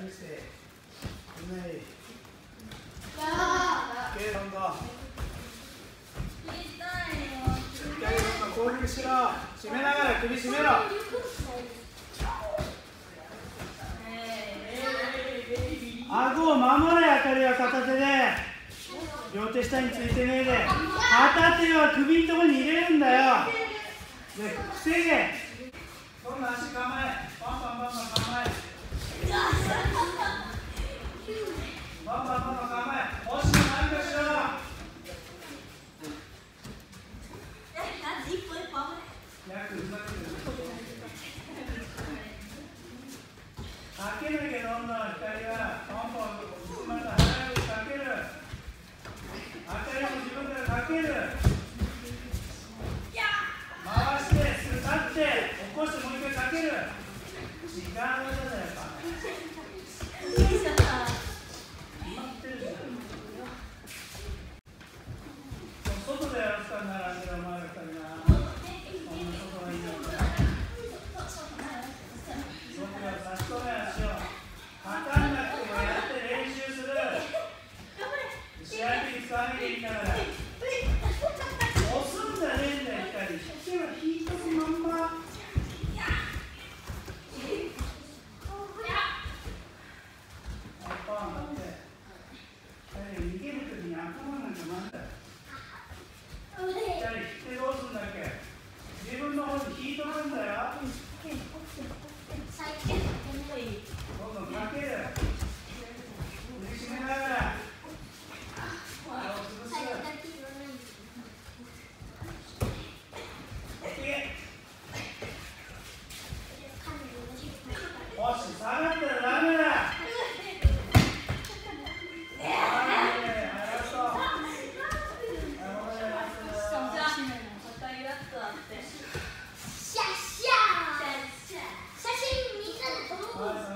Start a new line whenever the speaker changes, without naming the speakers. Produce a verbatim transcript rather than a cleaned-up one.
見せて。いない。ケイロンド。ケイロンド攻撃しろ。締めながら首締めろ。顎を守れ、あかりは片手で。両手下についてねえで。片手は首のところに入れるんだよ。で、防げ。どんどん足構え。バンバンバンバン構え。バンバンバンバン構え。押し何かしろ。約ふざける。かけなきゃどんどん光がポンポンまた早くかける。あかりも自分からかける。回して立って起こしてもう一回かける。時間がだよやっぱ。決まってるじゃん。外でやらせたんならあんたらお前ら二人な。こんな外がいいんだって。僕は差し込め足を。かかんなくてもやって練習する。試合に使わなきゃいいんだから。押すんじゃねえんだよ光。手は引いたまんま。逃げるときに頭なんかなんだよ。左引ってどうすんだっけ。自分の方に引いとくんだよ。どんどんかける。首絞めながら腹を潰す。おし下がったらダメだ。はい